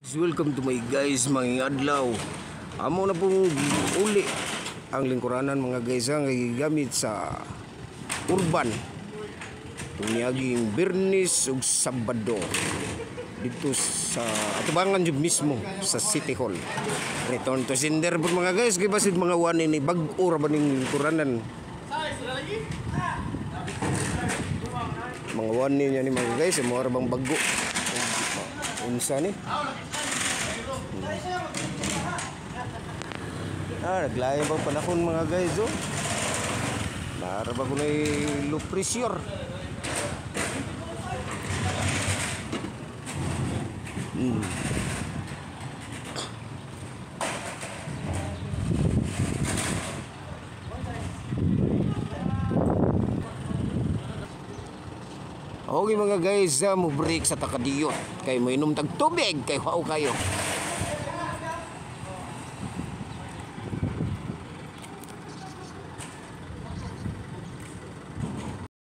Welcome to my guys, mga adlaw. Amo na pong uli ang lingkuranan mga guys ang gamit sa urban. Tumiaging Birnis ug Sabado dito sa atubangan jud mismo sa City Hall. Return to sender po mga guys, kay basid mga wani ni bag-o ra ba ning lingkuranan. Mga wani niya ni mga guys, mo ra bang bago. Unsa ni? Naglayan pa panahon mga guys, oh. Naraba ko na low pressure. Okay mga guys, mo break sa takadiyot kay mo inom tag tubig kay wow kayo.